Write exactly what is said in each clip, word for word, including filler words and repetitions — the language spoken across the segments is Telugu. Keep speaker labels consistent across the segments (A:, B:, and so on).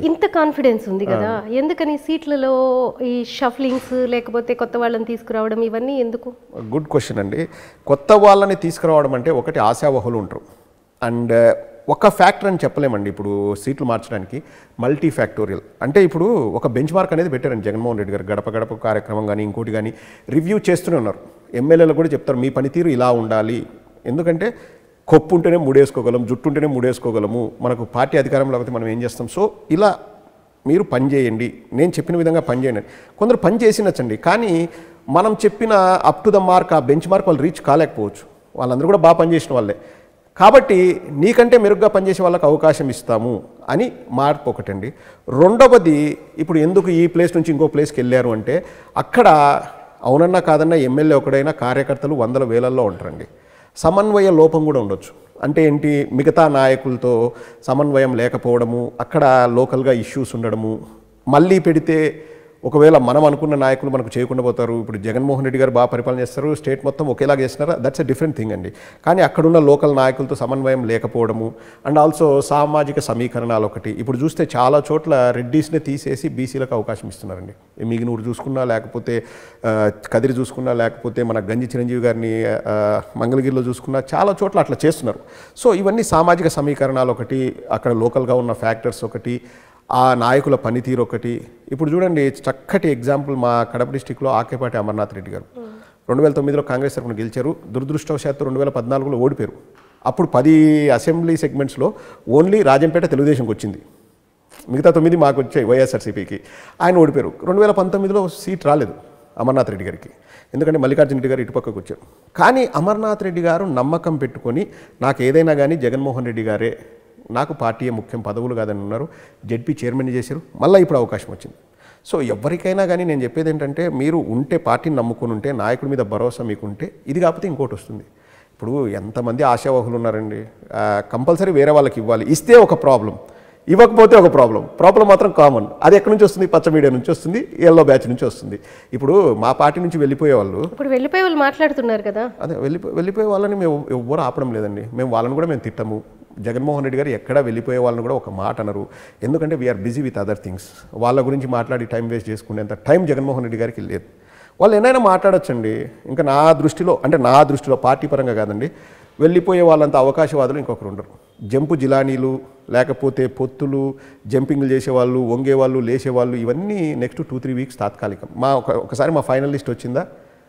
A: ఇంత కాన్ఫిడెన్స్ ఉంది కదా, ఎందుకని సీట్లలో ఈ షఫ్లింగ్స్ లేకపోతే కొత్త వాళ్ళని తీసుకురావడం ఇవన్నీ ఎందుకు?
B: గుడ్ క్వశ్చన్ అండి. కొత్త వాళ్ళని తీసుకురావడం అంటే ఒకటి ఆశావహులు ఉంటారు, అండ్ ఒక ఫ్యాక్టర్ అని చెప్పలేమండి. ఇప్పుడు సీట్లు మార్చడానికి మల్టీ ఫ్యాక్టోరియల్ అంటే ఇప్పుడు ఒక బెంచ్ మార్క్ అనేది పెట్టారండి జగన్మోహన్ రెడ్డి గారు. గడప గడప కార్యక్రమం కానీ ఇంకోటి కానీ రివ్యూ చేస్తూనే ఉన్నారు. ఎమ్మెల్యేలు కూడా చెప్తారు మీ పనితీరు ఇలా ఉండాలి, ఎందుకంటే కొప్పు ఉంటేనే మూడేసుకోగలం, జుట్టు ఉంటేనే మూడేసుకోగలము, మనకు పార్టీ అధికారం లేకపోతే మనం ఏం చేస్తాం. సో ఇలా మీరు పని చేయండి, నేను చెప్పిన విధంగా పని చేయండి. కొందరు పని చేసినచ్చండి, కానీ మనం చెప్పిన అప్ టు ద మార్క్ ఆ బెంచ్ మార్క్ వాళ్ళు రీచ్ కాలేకపోవచ్చు. వాళ్ళందరూ కూడా బాగా పనిచేసిన వాళ్ళే, కాబట్టి నీకంటే మెరుగ్గా పనిచేసే వాళ్ళకి అవకాశం ఇస్తాము అని మార్పు ఒకటండి. రెండవది, ఇప్పుడు ఎందుకు ఈ ప్లేస్ నుంచి ఇంకో ప్లేస్కి వెళ్ళారు అంటే అక్కడ అవునన్నా కాదన్నా ఎమ్మెల్యే ఒకడైనా కార్యకర్తలు వందల వేలల్లో ఉంటారండి. సమన్వయ లోపం కూడా ఉండొచ్చు. అంటే ఏంటి, మిగతా నాయకులతో సమన్వయం లేకపోవడము, అక్కడ లోకల్గా ఇష్యూస్ ఉండడము, మళ్ళీ పెడితే ఒకవేళ మనం అనుకున్న నాయకులు మనకు చేయకుండా పోతారు. ఇప్పుడు జగన్మోహన్ రెడ్డి గారు బాగా పరిపాలన చేస్తారు, స్టేట్ మొత్తం ఒకేలాగా చేస్తున్నారా, దట్స్ ఎ డిఫరెంట్ థింగ్ అండి. కానీ అక్కడున్న లోకల్ నాయకులతో సమన్వయం లేకపోవడము, అండ్ ఆల్సో సామాజిక సమీకరణాలు ఒకటి. ఇప్పుడు చూస్తే చాలా చోట్ల రెడ్డీస్ని తీసేసి బీసీలకు అవకాశం ఇస్తున్నారండి. మిగినూరు చూసుకున్నా, లేకపోతే కదిరి చూసుకున్నా, లేకపోతే మన గంజి చిరంజీవి గారిని మంగళగిరిలో చూసుకున్నా, చాలా చోట్ల అట్లా చేస్తున్నారు. సో ఇవన్నీ సామాజిక సమీకరణాలు ఒకటి, అక్కడ లోకల్గా ఉన్న ఫ్యాక్టర్స్ ఒకటి, ఆ నాయకుల పనితీరు ఒకటి. ఇప్పుడు చూడండి చక్కటి ఎగ్జాంపుల్, మా కడప డిస్టిక్లో ఆకేపాటి అమర్నాథ్ రెడ్డి గారు రెండు వేల తొమ్మిదిలో కాంగ్రెస్ తరఫున గెలిచారు. దురదృష్టవశాత్తు రెండు వేల పద్నాలుగులో ఓడిపోయారు. అప్పుడు పది అసెంబ్లీ సెగ్మెంట్స్లో ఓన్లీ రాజంపేట తెలుగుదేశంకి వచ్చింది, మిగతా తొమ్మిది మాకు వచ్చాయి వైఎస్ఆర్సీపీకి. ఆయన ఓడిపోయారు. రెండు వేల పంతొమ్మిదిలో సీట్ రాలేదు అమర్నాథ్ రెడ్డి గారికి, ఎందుకంటే మల్లికార్జున రెడ్డి గారు ఇటుపక్కకు వచ్చారు. కానీ అమర్నాథ్ రెడ్డి గారు నమ్మకం పెట్టుకొని నాకు ఏదైనా కానీ జగన్మోహన్ రెడ్డి గారే నాకు పార్టీ ముఖ్యం, పదవులు కాదని ఉన్నారు, జెడ్పీ చైర్మన్ చేశారు, మళ్ళీ ఇప్పుడు అవకాశం వచ్చింది. సో ఎవరికైనా కానీ నేను చెప్పేది ఏంటంటే, మీరు ఉంటే పార్టీని నమ్ముకుని ఉంటే, నాయకుడి మీద భరోసా మీకు ఉంటే, ఇది కాకపోతే ఇంకోటి వస్తుంది. ఇప్పుడు ఎంతమంది ఆశావాహులు ఉన్నారండి, కంపల్సరీ వేరే వాళ్ళకి ఇవ్వాలి, ఇస్తే ఒక ప్రాబ్లం, ఇవ్వకపోతే ఒక ప్రాబ్లం. ప్రాబ్లం మాత్రం కామన్. అది ఎక్కడి నుంచి వస్తుంది? పచ్చ మీడియా నుంచి వస్తుంది, ఎల్లో బ్యాచ్ నుంచి వస్తుంది. ఇప్పుడు మా పార్టీ నుంచి వెళ్ళిపోయే వాళ్ళు
A: ఇప్పుడు వెళ్ళిపోయే వాళ్ళు మాట్లాడుతున్నారు కదా, అదే
B: వెళ్ళిపో వెళ్ళిపోయే వాళ్ళని మేము ఎవ్వరు ఆపడం లేదండి. మేము వాళ్ళని కూడా మేము తిట్టము. జగన్మోహన్ రెడ్డి గారు ఎక్కడ వెళ్ళిపోయే వాళ్ళని కూడా ఒక మాట అనరు, ఎందుకంటే we're busy with other things. వాళ్ళ గురించి మాట్లాడి టైం వేస్ట్ చేసుకునేంత టైం జగన్మోహన్ రెడ్డి గారికి లేదు. వాళ్ళు ఎన్నైనా మాట్లాడొచ్చండి. ఇంకా నా దృష్టిలో, అంటే నా దృష్టిలో పార్టీ పరంగా కాదండి, వెళ్ళిపోయే వాళ్ళంత అవకాశవాదులు ఇంకొకరు ఉండరు. జంపు జిలానీలు, లేకపోతే పొత్తులు, జంపింగ్లు చేసేవాళ్ళు, వంగేవాళ్ళు, లేచేవాళ్ళు, ఇవన్నీ నెక్స్ట్ టూ త్రీ వీక్స్ తాత్కాలికం. మా ఒక ఒకసారి మా ఫైనల్ లిస్ట్ వచ్చిందా,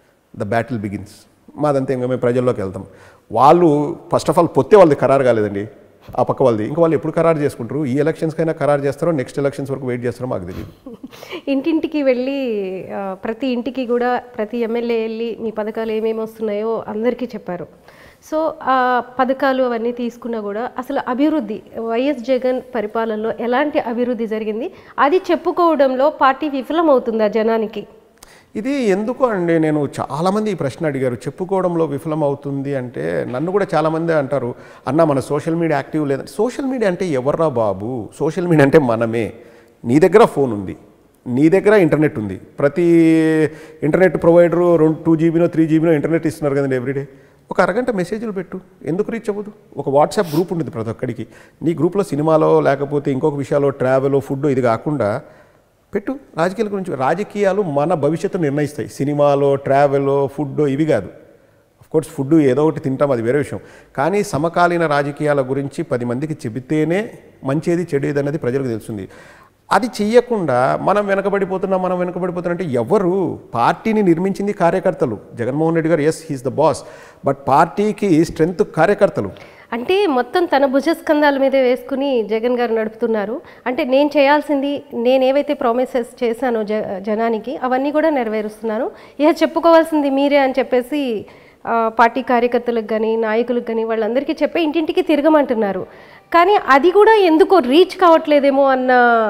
B: ద బ్యాటిల్ బిగిన్స్. మాదంతా ఇంకా మేము ప్రజల్లోకి వెళ్తాం. వాళ్ళు ఫస్ట్ ఆఫ్ ఆల్ పొత్తే వాళ్ళది ఖరారు కాలేదండి, ఆ పక్క వాళ్ళది. ఇంకా వాళ్ళు ఎప్పుడు ఖరారు చేసుకుంటారు, ఈ ఎలక్షన్స్కైనా ఖరారు చేస్తారో నెక్స్ట్ ఎలక్షన్స్ వరకు వెయిట్ చేస్తారో మాకు తెలియదు.
A: ఇంటింటికి వెళ్ళి ప్రతి ఇంటికి కూడా ప్రతి ఎమ్మెల్యే వెళ్ళి మీ పథకాలు ఏమేమి వస్తున్నాయో అందరికీ చెప్పారు. సో ఆ పథకాలు అవన్నీ తీసుకున్నా కూడా అసలు అభివృద్ధి వైఎస్ జగన్ పరిపాలనలో ఎలాంటి అభివృద్ధి జరిగింది, అది చెప్పుకోవడంలో పార్టీ విఫలమవుతుందా జనానికి?
B: ఇది ఎందుకు అండి, నేను చాలామంది ఈ ప్రశ్న అడిగారు, చెప్పుకోవడంలో విఫలం అవుతుంది అంటే. నన్ను కూడా చాలామంది అంటారు, అన్న మన సోషల్ మీడియా యాక్టివ్ లేదంటే. సోషల్ మీడియా అంటే ఎవర్రా బాబు, సోషల్ మీడియా అంటే మనమే. నీ దగ్గర ఫోన్ ఉంది, నీ దగ్గర ఇంటర్నెట్ ఉంది, ప్రతి ఇంటర్నెట్ ప్రొవైడరు రెండు టూ జీబీనో త్రీ జీబీనో ఇంటర్నెట్ ఇస్తున్నారు కదండి ఎవ్రీడే. ఒక అరగంట మెసేజ్లు పెట్టు, ఎందుకు రీచ్ అవ్వదు? ఒక వాట్సాప్ గ్రూప్ ఉంటుంది ప్రతి ఒక్కడికి, నీ గ్రూప్లో సినిమాలో లేకపోతే ఇంకొక విషయాలు, ట్రావెల్, ఫుడ్, ఇది కాకుండా పెట్టు. రాజకీయాల గురించి, రాజకీయాలు మన భవిష్యత్తు నిర్ణయిస్తాయి. సినిమాలో, ట్రావెల్, ఫుడ్ ఇవి కాదు. అఫ్కోర్స్ ఫుడ్ ఏదో ఒకటి తింటాం, అది వేరే విషయం. కానీ సమకాలీన రాజకీయాల గురించి పది మందికి చెబితేనే మంచిది చెడేది అనేది ప్రజలకు తెలుస్తుంది. అది చెయ్యకుండా మనం వెనకబడిపోతున్నాం మనం వెనకబడిపోతున్నాం అంటే ఎవరు? పార్టీని నిర్మించింది కార్యకర్తలు. జగన్మోహన్ రెడ్డి గారు yes he's the boss, but పార్టీకి స్ట్రెంగ్త్ కార్యకర్తలు.
A: అంటే మొత్తం తన భుజస్కంధాల మీదే వేసుకుని జగన్ గారు నడుపుతున్నారు. అంటే నేను చేయాల్సింది, నేను ఏవైతే ప్రామిసెస్ చేశానో జ జనానికి అవన్నీ కూడా నెరవేరుస్తున్నాను, ఇక చెప్పుకోవాల్సింది మీరే అని చెప్పేసి పార్టీ కార్యకర్తలకు కానీ నాయకులకు కానీ వాళ్ళందరికీ చెప్పే ఇంటింటికి తిరగమంటున్నారు. కానీ అది కూడా ఎందుకో రీచ్ కావట్లేదేమో అన్న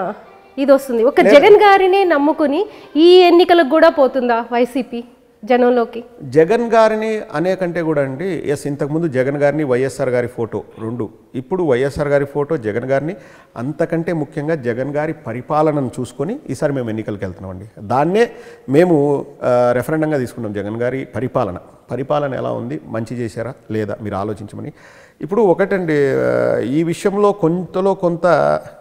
A: ఇది వస్తుంది. ఒక జగన్ గారినే నమ్ముకుని ఈ ఎన్నికలకు కూడా పోతుందా వైసీపీ జనంలోకి?
B: జగన్ గారిని అనే కంటే కూడా అండి, ఎస్ ఇంతకుముందు జగన్ గారిని వైఎస్ఆర్ గారి ఫోటో రెండు, ఇప్పుడు వైఎస్ఆర్ గారి ఫోటో జగన్ గారిని, అంతకంటే ముఖ్యంగా జగన్ గారి పరిపాలనను చూసుకొని ఈసారి మేము ఎన్నికలకు వెళ్తున్నామండి. దాన్నే మేము రెఫరెండంగా తీసుకున్నాం. జగన్ గారి పరిపాలన పరిపాలన ఎలా ఉంది, మంచి చేశారా లేదా మీరు ఆలోచించమని. ఇప్పుడు ఒకటండి, ఈ విషయంలో కొంతలో కొంత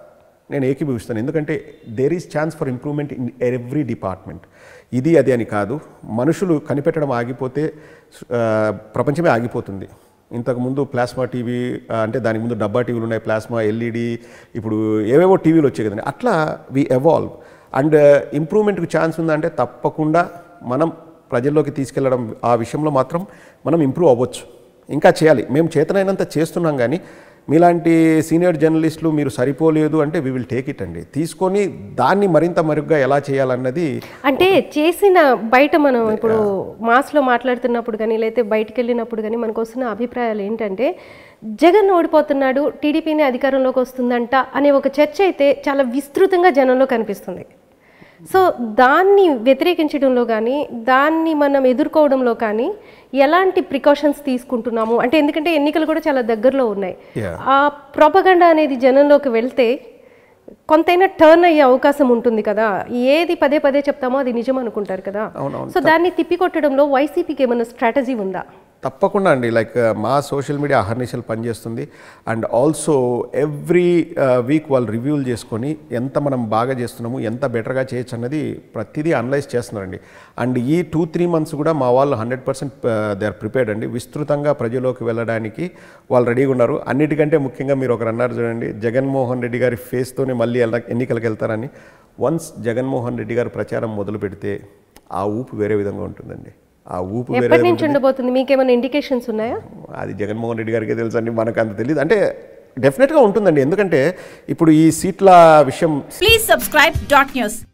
B: నేను ఏకీభవిస్తాను. ఎందుకంటే there is chance for improvement in every department. ఇది అది అని కాదు, మనుషులు కనిపెట్టడం ఆగిపోతే ప్రపంచమే ఆగిపోతుంది. ఇంతకుముందు ప్లాస్మా టీవీ అంటే దానికి ముందు డబ్బా టీవీలు ఉన్నాయి, ప్లాస్మా, ఎల్ఈడి, ఇప్పుడు ఏవేవో టీవీలు వచ్చాయి కదండి. అట్లా వి ఎవాల్వ్ అండ్ ఇంప్రూవ్మెంట్కి ఛాన్స్ ఉందంటే తప్పకుండా మనం ప్రజల్లోకి తీసుకెళ్ళడం ఆ విషయంలో మాత్రం మనం ఇంప్రూవ్ అవ్వచ్చు. ఇంకా చేయాలి, మేము చేతనైనంత చేస్తున్నాం. కానీ మీలాంటి సీనియర్ జర్నలిస్టులు మీరు సరిపోలేదు అంటే వీ విల్ టేక్ ఇట్ అండి, తీసుకొని దాన్ని మరింత మెరుగ్గా ఎలా చేయాలన్నది.
A: అంటే చేసిన బయట మనం ఇప్పుడు మాస్లో మాట్లాడుతున్నప్పుడు కానీ లేకపోతే బయటకు వెళ్ళినప్పుడు కానీ మనకు వస్తున్న అభిప్రాయాలు ఏంటంటే జగన్ ఓడిపోతున్నాడు, టీడీపీని అధికారంలోకి వస్తుందంట అనే ఒక చర్చ అయితే చాలా విస్తృతంగా జనంలో కనిపిస్తుంది. సో దాన్ని వ్యతిరేకించడంలో కానీ దాన్ని మనం ఎదుర్కోవడంలో కానీ ఎలాంటి ప్రికాషన్స్ తీసుకుంటున్నాము అంటే, ఎందుకంటే ఎన్నికలు కూడా చాలా దగ్గరలో ఉన్నాయి. ఆ ప్రొపగండా అనేది జనంలోకి వెళ్తే కొంతైనా టర్న్ అయ్యే అవకాశం ఉంటుంది కదా. ఏది పదే పదే చెప్తామో అది నిజం అనుకుంటారు కదా. సో దాన్ని తిప్పికొట్టడంలో వైసీపీకి ఏమైనా స్ట్రాటజీ ఉందా?
B: తప్పకుండా అండి. లైక్ మా సోషల్ మీడియా అహర్నిశలు పనిచేస్తుంది. అండ్ ఆల్సో ఎవ్రీ వీక్ వాళ్ళు రివ్యూలు చేసుకొని ఎంత మనం బాగా చేస్తున్నాము, ఎంత బెటర్గా చేయొచ్చు అన్నది ప్రతిదీ అనలైజ్ చేస్తున్నారండి. అండ్ ఈ టూ త్రీ మంత్స్ కూడా మా వాళ్ళు hundred percent they are prepared అండి. విస్తృతంగా ప్రజలోకి వెళ్ళడానికి వాళ్ళు రెడీగా ఉన్నారు. అన్నిటికంటే ముఖ్యంగా మీరు ఒకరు అన్నారు చూడండి, జగన్మోహన్ రెడ్డి గారి ఫేస్తోనే మళ్ళీ ఎన్నికలకు వెళ్తారని. వన్స్ జగన్మోహన్ రెడ్డి గారు ప్రచారం మొదలు పెడితే ఆ ఊపు వేరే విధంగా ఉంటుందండి. ఆ ఊపు
A: ఎప్పటి నుంచి ఉండబోతుంది, మీకేమైనా ఇండికేషన్స్ ఉన్నాయా?
B: అది జగన్మోహన్ రెడ్డి గారికే తెలుసు అండి, మనకు అంత తెలియదు. అంటే డెఫినెట్గా ఉంటుందండి, ఎందుకంటే ఇప్పుడు ఈ సీట్ల విషయం.
C: Please subscribe dot news.